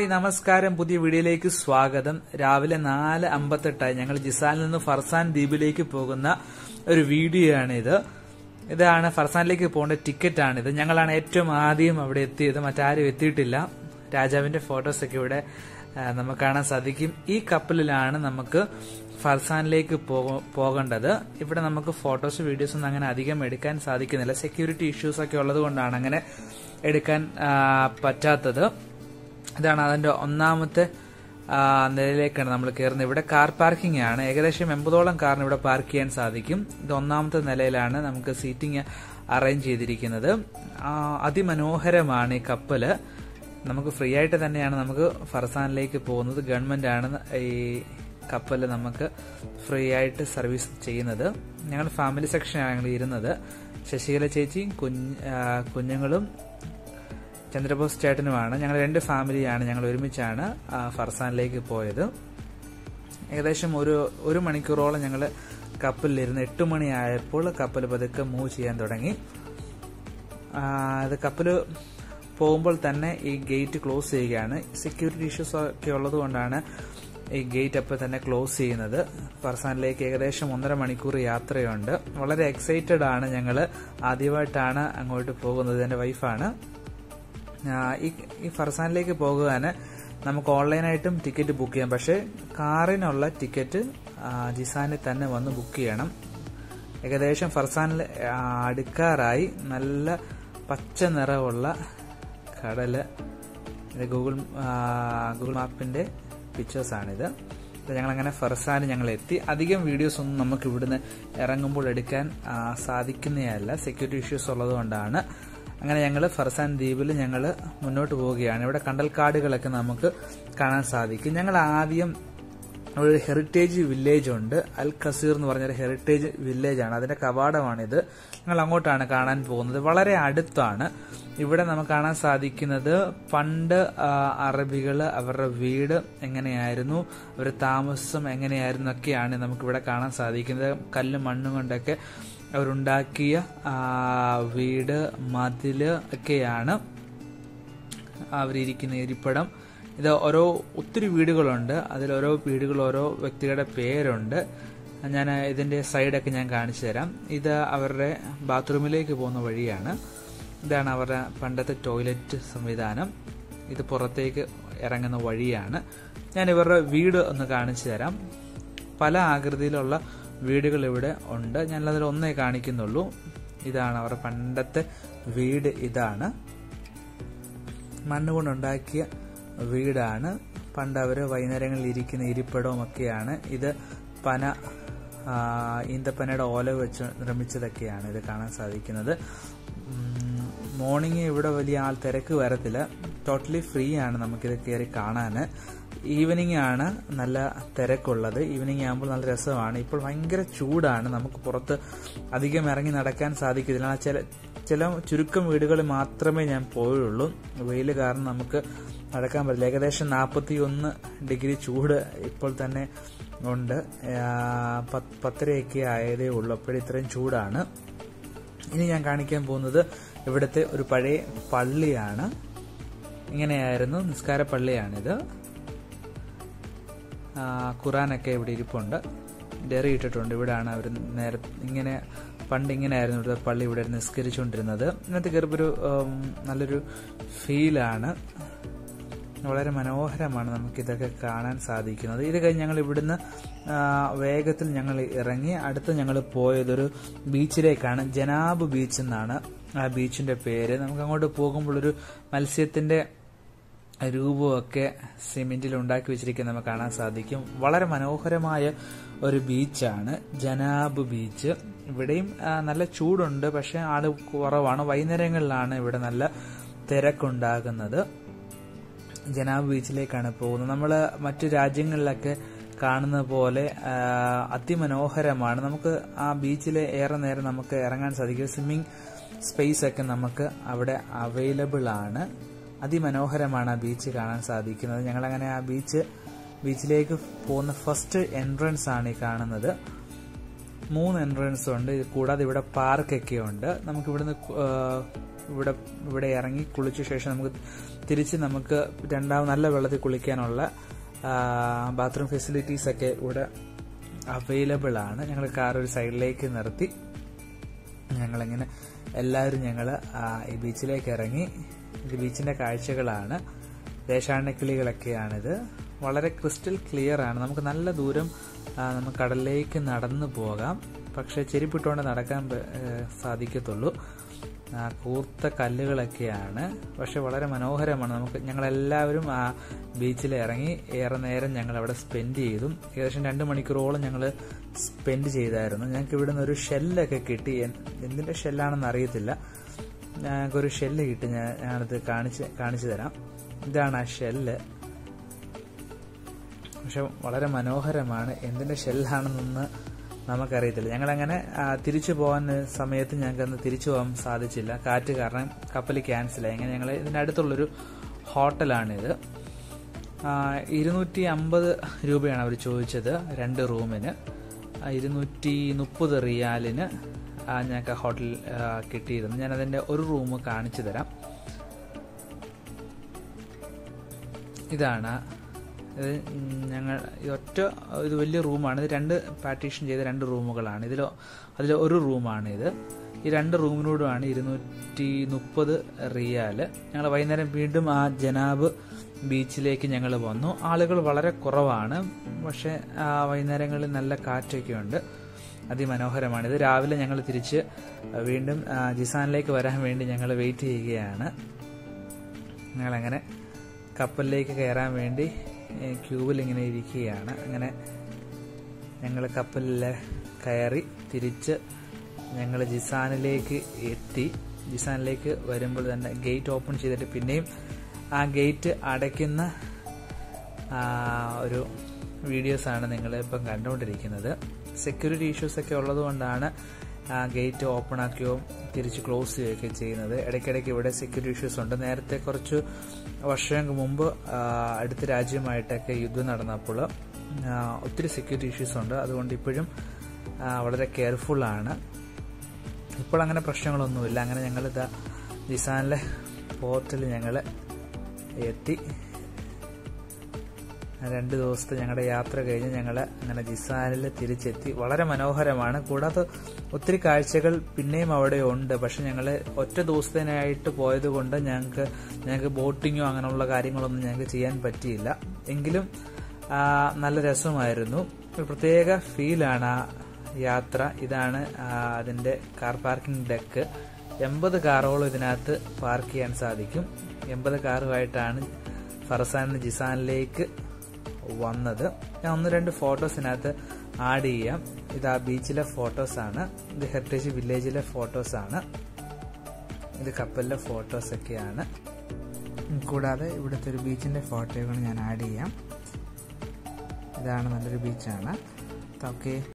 നമസ്കാരം. പുതിയ വീഡിയോയിലേക്ക് സ്വാഗതം. രാവിലെ 4:58 ഞങ്ങൾ ജിസാനിൽ നിന്ന് ഫർസാൻ ദ്വീപിലേക്ക് പോകുന്ന ഒരു വീഡിയോ ആണിത്. ഇതാണ് ഫർസാനിലേക്ക് പോകേണ്ട ടിക്കറ്റ് ആണിത്. ഞങ്ങളാണ് ഏറ്റവും ആദ്യം അവിടെ എത്തിയത്, മറ്റാരും എത്തിയിട്ടില്ല. രാജാവിന്റെ ഫോട്ടോസ് ഒക്കെ ഇവിടെ നമുക്ക് കാണാൻ സാധിക്കും. ഈ കപ്പലിലാണ് നമുക്ക് ഫർസാനിലേക്ക് പോകേണ്ടത്. ഇവിടെ നമുക്ക് ഫോട്ടോസ് വീഡിയോസ് ഒന്നും അങ്ങനെ അധികം എടുക്കാൻ സാധിക്കുന്നില്ല. സെക്യൂരിറ്റി ഇഷ്യൂസ് ഒക്കെ ഉള്ളത് കൊണ്ടാണ് അങ്ങനെ എടുക്കാൻ പറ്റാത്തത്. ഇതാണ് അതിന്റെ ഒന്നാമത്തെ നിലയിലേക്കാണ് നമ്മൾ കയറുന്നത്. ഇവിടെ കാർ പാർക്കിംഗ് ആണ്. ഏകദേശം 80ഓളം കാറിന് ഇവിടെ പാർക്ക് ചെയ്യാൻ സാധിക്കും. ഇത് ഒന്നാമത്തെ നിലയിലാണ് നമുക്ക് സീറ്റിംഗ് അറേഞ്ച് ചെയ്തിരിക്കുന്നത്. അതിമനോഹരമാണ് ഈ കപ്പല്. നമുക്ക് ഫ്രീ ആയിട്ട് തന്നെയാണ് നമുക്ക് ഫർസാനിലേക്ക് പോകുന്നത്. ഗവൺമെന്റ് ആണ് ഈ കപ്പല് നമുക്ക് ഫ്രീ ആയിട്ട് സർവീസ് ചെയ്യുന്നത്. ഞങ്ങൾ ഫാമിലി സെക്ഷനാണ് ഞങ്ങൾ ഇരുന്നത്. ശശികല ചേച്ചിയും കുഞ്ഞുങ്ങളും ചന്ദ്രബോസ് ചേട്ടനുമാണ്. ഞങ്ങൾ 2 ഫാമിലിയാണ്. ഞങ്ങൾ ഒരുമിച്ചാണ് ഫർസാനിലേക്ക് പോയത്. ഏകദേശം ഒരു മണിക്കൂറോളം ഞങ്ങൾ കപ്പലിലിരുന്ന് 8 മണിയായപ്പോൾ കപ്പൽ പതുക്കെ മൂവ് ചെയ്യാൻ തുടങ്ങി. അത് കപ്പല് പോകുമ്പോൾ തന്നെ ഈ ഗേറ്റ് ക്ലോസ് ചെയ്യുകയാണ്. സെക്യൂരിറ്റി ഇഷ്യൂസ് ഒക്കെ ഉള്ളത് കൊണ്ടാണ് ഈ ഗേറ്റ് അപ്പോൾ തന്നെ ക്ലോസ് ചെയ്യുന്നത്. ഫർസാനിലേക്ക് ഏകദേശം 1.5 മണിക്കൂർ യാത്രയുണ്ട്. വളരെ എക്സൈറ്റഡ് ആണ് ഞങ്ങൾ. ആദ്യമായിട്ടാണ് അങ്ങോട്ട് പോകുന്നത്. എൻ്റെ വൈഫാണ്. ഈ ഫർസാനിലേക്ക് പോകാൻ നമുക്ക് ഓൺലൈനായിട്ടും ടിക്കറ്റ് ബുക്ക് ചെയ്യാം. പക്ഷെ കാറിനുള്ള ടിക്കറ്റ് ജിസാനിൽ തന്നെ വന്ന് ബുക്ക് ചെയ്യണം. ഏകദേശം ഫർസാനിൽ അടുക്കാറായി. നല്ല പച്ച നിറമുള്ള കടല്. ഇത് ഗൂഗിൾ മാപ്പിന്റെ പിക്ചേഴ്സാണിത്. ഞങ്ങളങ്ങനെ ഫർസാൻ ഞങ്ങൾ എത്തി. അധികം വീഡിയോസ് ഒന്നും നമുക്ക് ഇവിടുന്ന് ഇറങ്ങുമ്പോൾ എടുക്കാൻ സാധിക്കുന്നതല്ല, സെക്യൂരിറ്റി ഇഷ്യൂസ് ഉള്ളത് കൊണ്ടാണ്. അങ്ങനെ ഞങ്ങൾ ഫർസാൻ ദ്വീപിൽ ഞങ്ങൾ മുന്നോട്ട് പോവുകയാണ്. ഇവിടെ കണ്ടൽക്കാടുകളൊക്കെ നമുക്ക് കാണാൻ സാധിക്കും. ഞങ്ങൾ ആദ്യം ഒരു ഹെറിറ്റേജ് വില്ലേജ് ഉണ്ട്. അൽ ഖസീർ എന്ന് പറഞ്ഞൊരു ഹെറിറ്റേജ് വില്ലേജ് ആണ്. അതിന്റെ കവാടമാണിത്. ഞങ്ങൾ അങ്ങോട്ടാണ് കാണാൻ പോകുന്നത്. വളരെ അടുത്താണ്. ഇവിടെ നമുക്ക് കാണാൻ സാധിക്കുന്നത് പണ്ട് അറബികള് അവരുടെ വീട് എങ്ങനെയായിരുന്നു, അവരുടെ താമസം എങ്ങനെയായിരുന്നു ഒക്കെയാണ് നമുക്കിവിടെ കാണാൻ സാധിക്കുന്നത്. കല്ലും മണ്ണും കൊണ്ടൊക്കെ അവരുണ്ടാക്കിയ വീട്, മതില് ഒക്കെയാണ് അവരിയ്ക്കുന്ന ഇരിപ്പിടം. ഇത് ഒത്തിരി വീടുകളുണ്ട്. അതിൽ ഓരോ വീടുകൾ ഓരോ വ്യക്തികളുടെ പേരുണ്ട്. ഞാൻ ഇതിന്റെ സൈഡൊക്കെ ഞാൻ കാണിച്ചു തരാം. ഇത് അവരുടെ ബാത്റൂമിലേക്ക് പോകുന്ന വഴിയാണ്. ഇതാണ് അവരുടെ പണ്ടത്തെ ടോയ്ലറ്റ് സംവിധാനം. ഇത് പുറത്തേക്ക് ഇറങ്ങുന്ന വഴിയാണ്. ഞാൻ ഇവരുടെ വീട് ഒന്ന് കാണിച്ചു തരാം. പല ആകൃതിയിലുള്ള വീടുകൾ ഇവിടെ ഉണ്ട്. ഞാനതിൽ ഒന്നേ കാണിക്കുന്നുള്ളൂ. ഇതാണ് അവരുടെ പണ്ടത്തെ വീട്. ഇതാണ് മണ്ണുകൊണ്ടുണ്ടാക്കിയ വീടാണ്. പണ്ട് അവര് വൈകുന്നേരങ്ങളിൽ ഇരിക്കുന്ന ഇരിപ്പിടവും ഒക്കെയാണ്. ഇത് ഈന്തപ്പനയുടെ ഓല വെച്ച് നിർമ്മിച്ചതൊക്കെയാണ് ഇത് കാണാൻ സാധിക്കുന്നത്. മോർണിംഗ് ഇവിടെ വലിയ ആൾ തിരക്ക് വരത്തില്ല. ടോട്ടലി ഫ്രീ ആണ് നമുക്കിത് കയറി കാണാൻ. ഈവനിങ് ആണ് നല്ല തിരക്കുള്ളത്. ഈവനിങ് ആകുമ്പോൾ നല്ല രസമാണ്. ഇപ്പോൾ ഭയങ്കര ചൂടാണ്. നമുക്ക് പുറത്ത് അധികം ഇറങ്ങി നടക്കാൻ സാധിക്കത്തില്ല. ചില ചുരുക്കം വീടുകളിൽ മാത്രമേ ഞാൻ പോയുള്ളൂ. വെയിൽ കാരണം നമുക്ക് നടക്കാൻ പറ്റില്ല. ഏകദേശം 41 ഡിഗ്രി ചൂട് ഇപ്പോൾ തന്നെ ഉണ്ട്. 10:30 ആയതേ ഉള്ളൂ. അപ്പോഴും ഇത്രയും ചൂടാണ്. ഇനി ഞാൻ കാണിക്കാൻ പോകുന്നത് ഇവിടുത്തെ ഒരു പഴയ പള്ളിയാണ്. ഇങ്ങനെയായിരുന്നു നിസ്കാര പള്ളിയാണിത്. ഖുറാനൊക്കെ ഇവിടെ ഇരിപ്പുണ്ട്. ഡെറി ഇട്ടിട്ടുണ്ട്. ഇവിടെയാണ് അവർ പണ്ട് ഇങ്ങനെയായിരുന്നു ഇവിടുത്തെ പള്ളി. ഇവിടെ നിസ്കരിച്ചുകൊണ്ടിരുന്നത്. ഇന്നത്തെ കയറിപ്പൊരു നല്ലൊരു ഫീലാണ്. വളരെ മനോഹരമാണ്. നമുക്കിതൊക്കെ കാണാൻ സാധിക്കുന്നത്. ഇത് കഴിഞ്ഞ് ഞങ്ങൾ ഇവിടുന്ന് വേഗത്തിൽ ഞങ്ങൾ ഇറങ്ങി. അടുത്ത് ഞങ്ങൾ പോയതൊരു ബീച്ചിലേക്കാണ്. ജനാബ് ബീച്ച് എന്നാണ് ആ ബീച്ചിന്റെ പേര്. നമുക്ക് അങ്ങോട്ട് പോകുമ്പോൾ ഒരു മത്സ്യത്തിന്റെ രൂപമൊക്കെ സിമെന്റിൽ ഉണ്ടാക്കി വെച്ചിരിക്കുന്നത് നമുക്ക് കാണാൻ സാധിക്കും. വളരെ മനോഹരമായ ഒരു ബീച്ചാണ് ജനാബ് ബീച്ച്. ഇവിടെയും നല്ല ചൂടുണ്ട്, പക്ഷെ ആള് കുറവാണ്. വൈകുന്നേരങ്ങളിലാണ് ഇവിടെ നല്ല തിരക്കുണ്ടാകുന്നത്. ജനാബ് ബീച്ചിലേക്കാണ് പോകുന്നത്. നമ്മൾ മറ്റു രാജ്യങ്ങളിലൊക്കെ കാണുന്ന പോലെ അതിമനോഹരമാണ്. നമുക്ക് ആ ബീച്ചിൽ ഏറെ നേരം നമുക്ക് ഇറങ്ങാൻ സാധിക്കും. സ്വിമ്മിംഗ് സ്പേസ് ഒക്കെ നമുക്ക് അവിടെ അവൈലബിൾ ആണ്. അതിമനോഹരമാണ് ആ ബീച്ച് കാണാൻ സാധിക്കുന്നത്. ഞങ്ങളങ്ങനെ ആ ബീച്ചിലേക്ക് പോകുന്ന ഫസ്റ്റ് എൻട്രൻസ് ആണ് ഈ കാണുന്നത്. 3 എൻട്രൻസ് ഉണ്ട്. കൂടാതെ ഇവിടെ പാർക്കൊക്കെ ഉണ്ട്. നമുക്കിവിടുന്ന് ഇവിടെ ഇറങ്ങി കുളിച്ച ശേഷം നമുക്ക് നല്ല വെള്ളത്തിൽ കുളിക്കാനുള്ള ബാത്റൂം ഫെസിലിറ്റീസ് ഒക്കെ ഇവിടെ അവൈലബിൾ ആണ്. ഞങ്ങൾ കാർ ഒരു സൈഡിലേക്ക് നിർത്തി ഞങ്ങളിങ്ങനെ എല്ലാവരും ഈ ബീച്ചിലേക്ക് ഇറങ്ങി. ഇത് ബീച്ചിന്റെ കാഴ്ചകളാണ്. ദേശാടനക്കിളികളൊക്കെയാണിത്. വളരെ ക്രിസ്റ്റൽ ക്ലിയർ ആണ്. നമുക്ക് നല്ല ദൂരം നമുക്ക് കടലിലേക്ക് നടന്നു പോകാം. പക്ഷെ ചെരുപ്പിട്ടുകൊണ്ട് നടക്കാൻ സാധിക്കത്തുള്ളൂ. കൂർത്ത കല്ലുകളൊക്കെയാണ്. പക്ഷെ വളരെ മനോഹരമാണ്. ഞങ്ങളെല്ലാവരും ആ ബീച്ചിൽ ഇറങ്ങി ഏറെ നേരം ഞങ്ങൾ അവിടെ സ്പെൻഡ് ചെയ്തു. ഏകദേശം 2 മണിക്കൂറോളം ഞങ്ങൾ സ്പെൻഡ് ചെയ്തായിരുന്നു. ഞങ്ങൾക്ക് ഇവിടെ നിന്ന് ഒരു ഷെല്ലൊക്കെ കിട്ടി. എന്തിന്റെ ഷെല്ലാണെന്ന് അറിയത്തില്ല. ഞങ്ങൾക്കൊരു ഷെല്ല് കിട്ടി. ഞാനത് കാണിച്ചു തരാം. ഇതാണ് ആ ഷെല്ല്. പക്ഷെ വളരെ മനോഹരമാണ്. എന്തിന്റെ ഷെല്ലാണെന്നൊന്ന് നമുക്കറിയത്തില്ല. ഞങ്ങളങ്ങനെ തിരിച്ചു പോകാൻ സമയത്ത് ഞങ്ങൾക്കന്ന് തിരിച്ചു പോകാൻ സാധിച്ചില്ല. കാറ്റ് കാരണം കപ്പൽ ക്യാൻസലായി. അങ്ങനെ ഞങ്ങൾ ഇതിന്റെ അടുത്തുള്ളൊരു ഹോട്ടലാണിത്. 250 രൂപയാണ് അവർ ചോദിച്ചത് 2 റൂമിന്. 230 റിയാലിന് ഞങ്ങൾക്ക് ഹോട്ടൽ കിട്ടിയിരുന്നു. ഞാനതിന്റെ ഒരു റൂം കാണിച്ചു തരാം. ഇതാണ് ഇത് വലിയ റൂമാണ്. ഇത് 2 പാർട്ടീഷൻ ചെയ്ത 2 റൂമുകളാണ്. അതിൽ ഒരു റൂമാണിത്. ഈ 2 റൂമിനോടുമാണ് 230 റിയാല്. ഞങ്ങൾ വൈകുന്നേരം വീണ്ടും ആ ജനാബ് ബീച്ചിലേക്ക് ഞങ്ങൾ വന്നു. ആളുകൾ വളരെ കുറവാണ്. പക്ഷെ വൈകുന്നേരങ്ങളിൽ നല്ല കാറ്റൊക്കെ ഉണ്ട്. അതിമനോഹരമാണ്. ഇത് രാവിലെ ഞങ്ങൾ തിരിച്ച് വീണ്ടും ജിസാനിലേക്ക് വരാൻ വേണ്ടി ഞങ്ങൾ വെയിറ്റ് ചെയ്യുകയാണ്. ഞങ്ങളങ്ങനെ കപ്പലിലേക്ക് കയറാൻ വേണ്ടി ക്യൂബിൽ ഇങ്ങനെ ഇരിക്കുകയാണ്. അങ്ങനെ ഞങ്ങൾ കപ്പലിൽ കയറി തിരിച്ച് ഞങ്ങൾ ജിസാനിലേക്ക് എത്തി. ജിസാനിലേക്ക് വരുമ്പോൾ തന്നെ ഗേറ്റ് ഓപ്പൺ ചെയ്തിട്ട് പിന്നെയും ആ ഗേറ്റ് അടയ്ക്കുന്ന ഒരു വീഡിയോസാണ് നിങ്ങളിപ്പം കണ്ടുകൊണ്ടിരിക്കുന്നത്. സെക്യൂരിറ്റി ഇഷ്യൂസ് ഒക്കെ ഉള്ളതുകൊണ്ടാണ് ഗേറ്റ് ഓപ്പൺ ആക്കുകയോ തിരിച്ച് ക്ലോസ് ചെയ്യുകയൊക്കെ ചെയ്യുന്നത്. ഇടയ്ക്കിടയ്ക്ക് ഇവിടെ സെക്യൂരിറ്റി ഇഷ്യൂസ് ഉണ്ട്. നേരത്തെ കുറച്ച് വർഷങ്ങൾക്ക് മുമ്പ് അടുത്ത രാജ്യമായിട്ടൊക്കെ യുദ്ധം നടന്നപ്പോൾ ഒത്തിരി സെക്യൂരിറ്റി ഇഷ്യൂസ് ഉണ്ട്. അതുകൊണ്ട് ഇപ്പോഴും വളരെ കെയർഫുള്ളാണ്. ഇപ്പോൾ അങ്ങനെ പ്രശ്നങ്ങളൊന്നുമില്ല. അങ്ങനെ ഞങ്ങൾ ജിസാനിലെ പോർട്ടിൽ ഞങ്ങൾ എത്തി. 2 ദിവസത്തെ ഞങ്ങളുടെ യാത്ര കഴിഞ്ഞ് ഞങ്ങൾ അങ്ങനെ ജിസാനിൽ തിരിച്ചെത്തി. വളരെ മനോഹരമാണ്. കൂടാതെ ഒത്തിരി കാഴ്ചകൾ പിന്നെയും അവിടെ ഉണ്ട്. പക്ഷെ ഞങ്ങൾ ഒറ്റ ദിവസത്തിനായിട്ട് പോയത് കൊണ്ട് ഞങ്ങൾക്ക് ബോട്ടിങ്ങോ അങ്ങനെയുള്ള കാര്യങ്ങളൊന്നും ഞങ്ങൾക്ക് ചെയ്യാൻ പറ്റിയില്ല. എങ്കിലും നല്ല രസമായിരുന്നു. ഒരു പ്രത്യേക ഫീലാണ് ആ യാത്ര. ഇതാണ് അതിന്റെ കാർ പാർക്കിംഗ് ഡെക്ക്. 80 കാറുകളും ഇതിനകത്ത് പാർക്ക് ചെയ്യാൻ സാധിക്കും. 80 കാറുമായിട്ടാണ് ഫർസാൻ ജിസാനിലേക്ക് വന്നത്. ഞാൻ 1-2 ഫോട്ടോസിനകത്ത് ആഡ് ചെയ്യാം. ഇത് ആ ബീച്ചിലെ ഫോട്ടോസാണ്. ഇത് ഹെറിറ്റേജ് വില്ലേജിലെ ഫോട്ടോസാണ്. ഇത് കപ്പലിലെ ഫോട്ടോസൊക്കെയാണ്. കൂടാതെ ഇവിടുത്തെ ഒരു ബീച്ചിന്റെ ഫോട്ടോകൾ ഞാൻ ആഡ് ചെയ്യാം. ഇതാണ് നല്ലൊരു ബീച്ചാണ്. ഓക്കെ.